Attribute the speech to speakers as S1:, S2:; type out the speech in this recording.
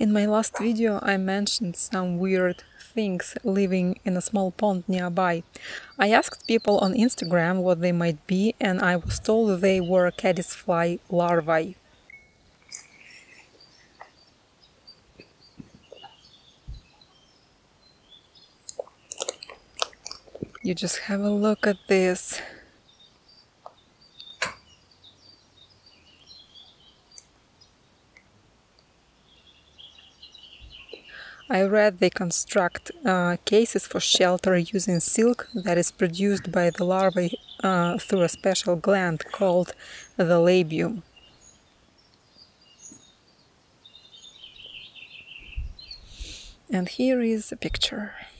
S1: In my last video I mentioned some weird things living in a small pond nearby. I asked people on Instagram what they might be, and I was told they were caddisfly larvae. You just have a look at this. I read they construct cases for shelter using silk that is produced by the larvae through a special gland called the labium. And here is a picture.